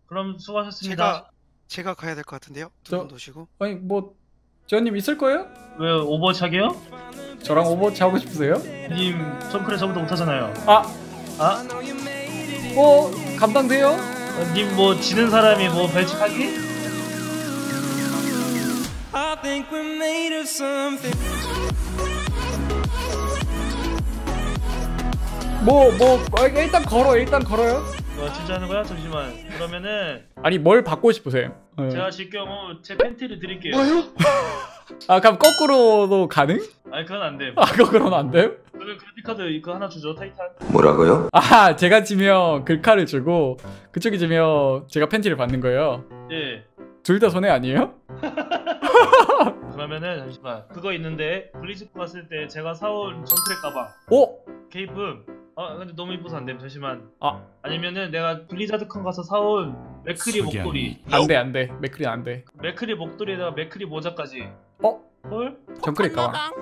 그럼 수고하셨습니다. 제가 가야 될 것 같은데요. 두 분 오시고. 아니 뭐 재현님 있을 거예요? 왜 오버워치 하게요? 저랑 오버워치 하고 싶으세요? 님 정크레 저보다 못하잖아요. 아, 아? 감당돼요? 님 뭐 지는 사람이 뭐 벌칙하기? 일단 걸어요. 진짜 하는 거야? 잠시만. 그러면은 아니 뭘 받고 싶으세요? 제가 질 경우 제 팬티를 드릴게요. 아 그럼 거꾸로도 가능? 아니 그건 안 돼. 아 거꾸로는 안 돼요? 그러면 그래픽카드 이거 하나 주죠. 타이탄. 뭐라고요? 아 제가 지면 글카를 주고 그쪽이 지면 제가 팬티를 받는 거예요. 예. 둘 다 손해 아니에요? 그러면은 잠시만. 그거 있는데 블리즈코 갔을 때 제가 사온 정크레 가방. 오! 케이프. 근데 너무 이뻐서 안 돼. 잠시만. 아니면은 내가 블리자드컨 가서 사온 맥크리 목도리. 안돼 맥크리 안돼. 맥크리 목도리에다가 맥크리 모자까지. 헐? 정크레 가방.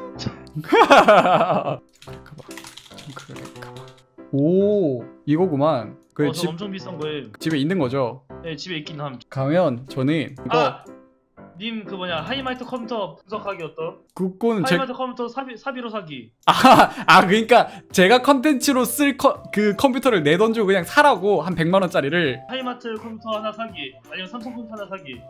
정크레 가방. 오 이거구만. 그 집 엄청 비싼 거에 집에 있는 거죠? 네 집에 있긴 함. 가면 저는 이거 님 그 뭐냐 하이마이트 컴퓨터 분석하기 어떤? 그거는 하이마이트 컴퓨터 사비로 사기. 그러니까 제가 컨텐츠로 쓸 그 컴퓨터를 내 돈 주고 그냥 사라고 한 100만 원짜리를. 하이마이트 컴퓨터 하나 사기 아니면 삼성 컴퓨터 하나 사기.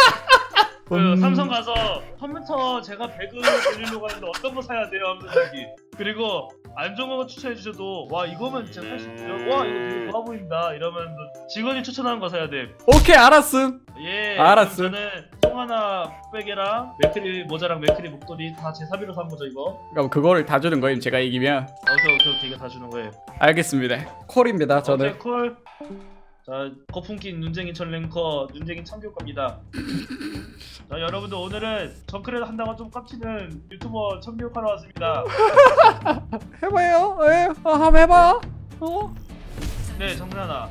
삼성 가서 컴퓨터 제가 100을 돌리려고 하는데 어떤 거 사야 돼요? 하면서 사기. 그리고 안 좋은 거 추천해 주셔도 와 이거면 제가 살 수 있어요? 와 이거 되게 좋아 보인다 이러면 직원이 추천하는 거 사야 돼. 오케이 알았음. 예 알았음. 저는 송하나 백이랑 맥크리 모자랑 맥크리 목도리 다 제 사비로 산 거죠 이거. 그럼 그거를 다 주는 거임 제가 이기면. 오케이 이거 다 주는 거예요. 알겠습니다. 콜입니다 저는. 오케이 콜. 자 거품 낀 눈쟁이 전 랭커 눈쟁이 참교육갑니다. 자 여러분들 오늘은 정크레 한다고 좀 깝치는 유튜버 참교육하러 왔습니다. 해봐요. 한번 해봐. 네 정근하나.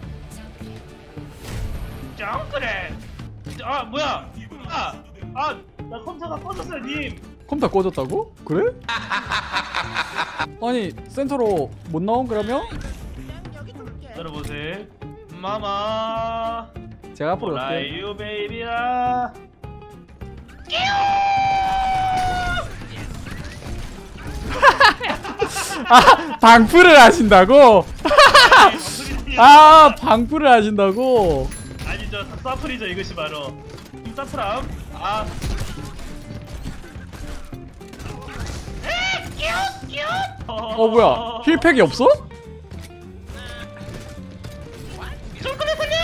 정크레. 뭐야? 나 컴퓨터가 꺼졌어요 님. 컴퓨터 꺼졌다고? 그래? 아니 센터로 못 나온 그러면? 들어보세요. 마마. 제가 앞으로 갈게요. 라이유 베이비야. 방풀을 하신다고? 방풀을 하신다고? 아니죠 사프리죠 이것이 바로 사프람. 뭐야 힐팩이 없어? 정크레 살려!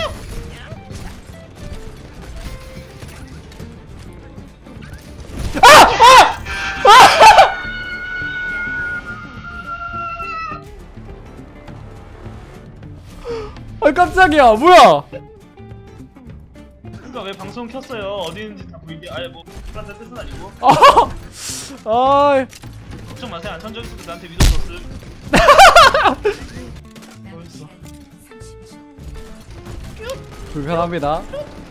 깜짝이야 뭐야? 그러니까 왜 방송 켰어요? 어디 있는지 다 보이게. 뭐 그런데 뜻은 아니고. 걱정 마세요. 안천적인 나한테 믿어줬음. 멋있어. 불편합니다.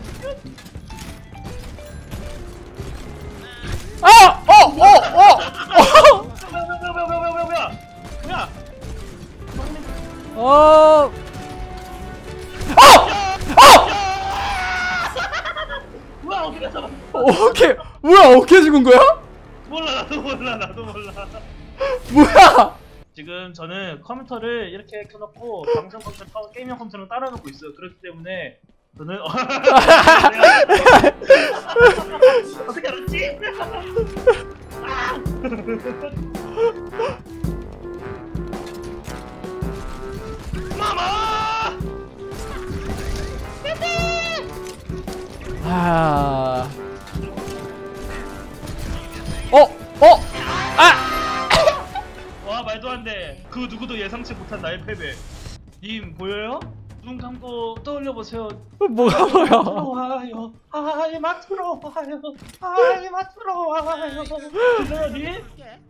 뭐야 어떻게 잡아? 어떻게 죽은 거야? 몰라 나도 몰라. 뭐야? 지금 저는 컴퓨터를 이렇게 켜놓고 방송 컴퓨터, 게임용 컴퓨터랑 따라 놓고 있어요. 그렇기 때문에 저는 어떻게 알았지? 마마! 와 말도 안 돼. 그 누구도 예상치 못한 나의 패배. 님 보여요? 눈 감고 떠올려 보세요. 뭐가 보여? 들어와요. 막 들어와요. 막 들어와요. 들려요 님?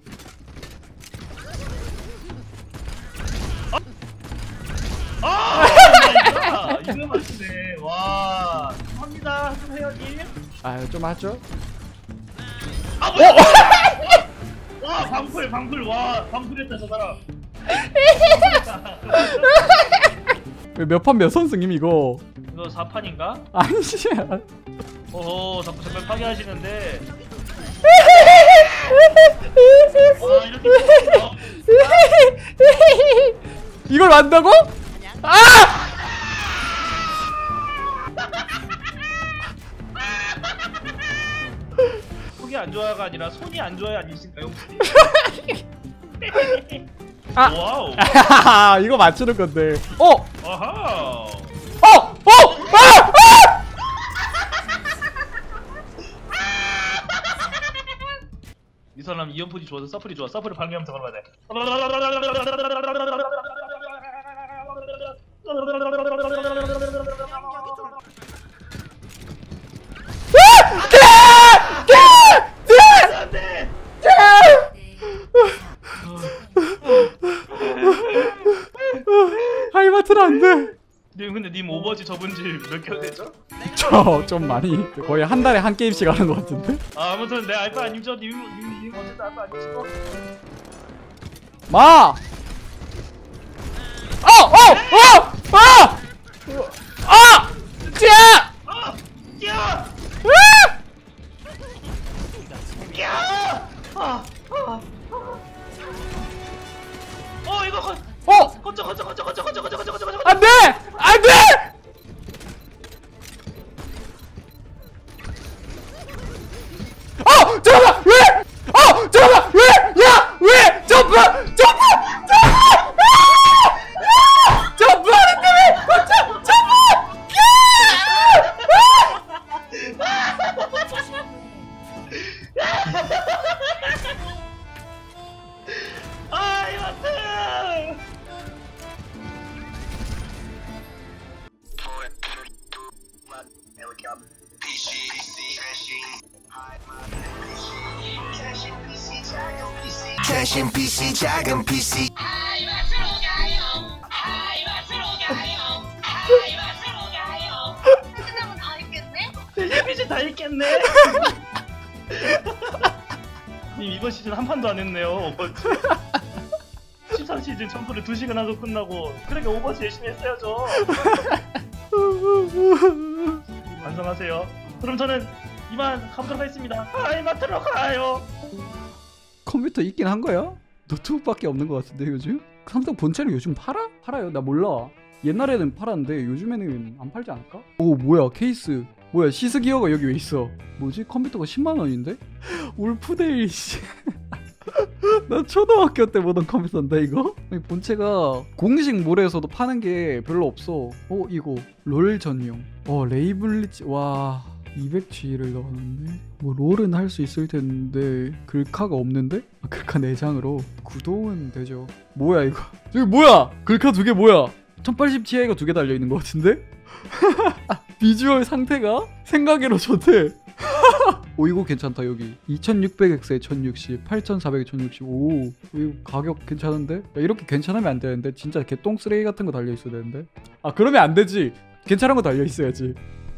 이거 맞추네. 와 합니다. 좀 해요 님. 좀 하죠. 뭐야? 와 방풀 와 방풀했다 저 사람. 몇 판 몇 선승임 이거? 이거 4판인가? 아니야. 오호 자꾸 정말 파괴하시는데. 와 이렇게 이걸 만다고? 아! 속이 안 좋아가 아니라 손이 안 좋아야 아니신가요 혹시? 아. 와우. 이거 맞추는 건데. 아하. 이 사람 이연포지 좋아서 서플이 좋아. 서플을 방해하면 더 걸어야 돼. 하이마트는 안 돼. 님 근데 님 오버워치 접은 지 몇 개월 됐죠? 저 좀 많이 거의 한 달에 한 게임씩 하는 것 같은데. 아 아무튼 내 알바 아니죠? 님 어쨌든 알바 아니시고. 마. 찌야. 뛰어! 뛰어! 이거 거쳐 안돼! 안돼! 잠깐만! 왜? 잠깐만! 왜? 야! 왜? 점프! 점프하는 때문에! 점프! 이마트! 최신 PC 작은 PC 하이마트로 가요. 하이마트로 가요. 하이마트로 가요. 끝나면 다 했겠네? 텔레비전 다 읽겠네. 님 이번 시즌 한 판도 안 했네요. 오버워치. 13시즌 점프를 2시간 하고 끝나고 그러니까 오버워치 열심히 했어야죠. 반성하세요. 그럼 저는 이만 가보도록 하겠습니다. 하이마트로 가요. 컴퓨터 있긴 한 거야? 노트북밖에 없는 것 같은데 요즘? 삼성 본체를 요즘 팔아? 팔아요? 나 몰라. 옛날에는 팔았는데 요즘에는 안 팔지 않을까? 오 뭐야 케이스 뭐야 시스기어가 여기 왜 있어? 뭐지? 컴퓨터가 10만 원인데? 울프데일 씨. 나 초등학교 때 보던 컴퓨터인데 이거? 아니, 본체가 공식 몰에서도 파는 게 별로 없어. 이거 롤 전용. 레이블리치 와 200G를 넣었는데 뭐 롤은 할 수 있을 텐데 글카가 없는데? 글카 4장으로 구동은 되죠. 뭐야 이거? 저기 뭐야? 글카 2개 뭐야? 1080ti가 2개 달려있는 것 같은데? 비주얼 상태가 생각외로 좋대. 이거 괜찮다. 여기 2600X에 1060, 8400에 1060. 오 이거 가격 괜찮은데? 야, 이렇게 괜찮으면 안 되는데 진짜 개똥 쓰레기 같은 거 달려있어야 되는데. 그러면 안 되지. 괜찮은 거 달려있어야지.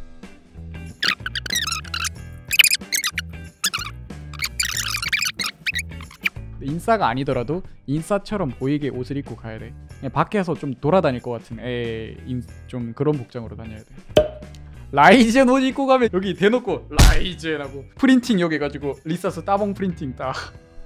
인싸가 아니더라도 인싸처럼 보이게 옷을 입고 가야 돼. 그냥 밖에서 좀 돌아다닐 것 같은 좀 그런 복장으로 다녀야 돼. 라이젠 옷 입고 가면 여기 대놓고 라이젠하고 프린팅 여기 해가지고 리사스 따봉 프린팅 딱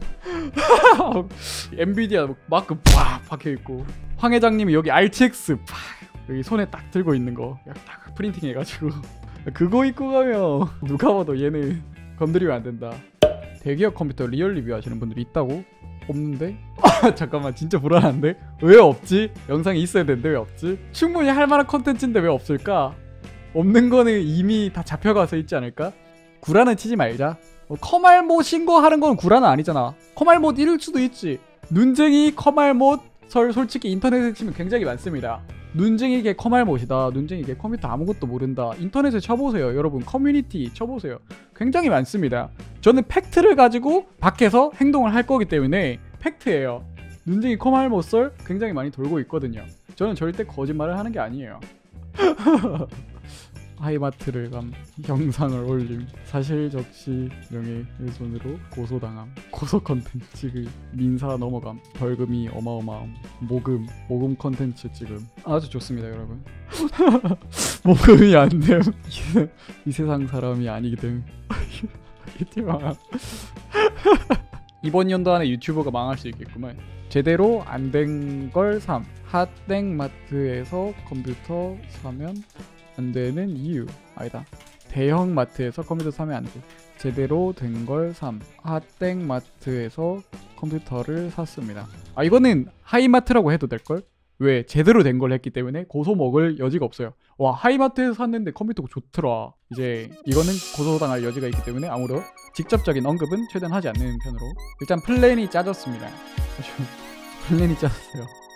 엔비디아 마크 팍 박혀있고 황 회장님이 여기 RTX 팍 여기 손에 딱 들고 있는 거 딱 프린팅 해가지고 그거 입고 가면 누가 봐도 얘는 건드리면 안 된다. 대기업 컴퓨터 리얼 리뷰 하시는 분들이 있다고? 없는데? 잠깐만 진짜 불안한데? 왜 없지? 영상이 있어야 되는데 왜 없지? 충분히 할 만한 컨텐츠인데 왜 없을까? 없는 거는 이미 다 잡혀가서 있지 않을까? 구라는 치지 말자. 커말못 신고하는 건 구라는 아니잖아. 커말못 이럴 수도 있지. 눈쟁이 커말못 솔직히 인터넷에 치면 굉장히 많습니다. 눈쟁이게 커말못이다. 눈쟁이게 컴퓨터 아무것도 모른다. 인터넷에 쳐보세요. 여러분 커뮤니티 쳐보세요. 굉장히 많습니다. 저는 팩트를 가지고 밖에서 행동을 할 거기 때문에 팩트예요. 눈쟁이 커말못설 굉장히 많이 돌고 있거든요. 저는 절대 거짓말을 하는 게 아니에요. 하이마트를 감 영상을 올림 사실 적시 명예훼손으로 고소당함 고소 컨텐츠 민사 넘어감 벌금이 어마어마함 모금 컨텐츠 지금 아주 좋습니다 여러분. 모금이 안 됨. 이 세상 사람이 아니기 때문에 망함. 이번 연도 안에 유튜버가 망할 수 있겠구만. 제대로 안 된 걸 삼. 핫땡마트에서 컴퓨터 사면 안 되는 이유. 아니다. 대형 마트에서 컴퓨터 사면 안 돼. 제대로 된 걸 삼. 핫땡마트에서 컴퓨터를 샀습니다. 아 이거는 하이마트라고 해도 될걸? 왜? 제대로 된 걸 했기 때문에 고소 먹을 여지가 없어요. 와 하이마트에서 샀는데 컴퓨터가 좋더라. 이제 이거는 고소당할 여지가 있기 때문에 아무런 직접적인 언급은 최대한 하지 않는 편으로 일단 플랜이 짜졌습니다. 플랜이 짜졌어요.